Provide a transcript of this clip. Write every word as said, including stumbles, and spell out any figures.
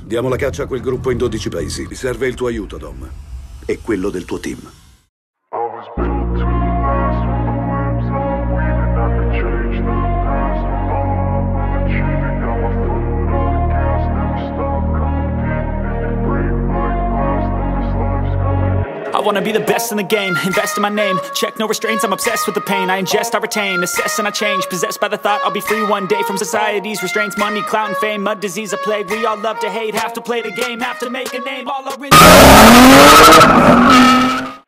Diamo la caccia a quel gruppo in dodici paesi. Mi serve il tuo aiuto, Dom. E quello del tuo team. I wanna be the best in the game, invest in my name. Check no restraints, I'm obsessed with the pain. I ingest, I retain, assess and I change. Possessed by the thought I'll be free one day from society's restraints. Money, clout and fame, mud, disease, a plague. We all love to hate, have to play the game, have to make a name. All our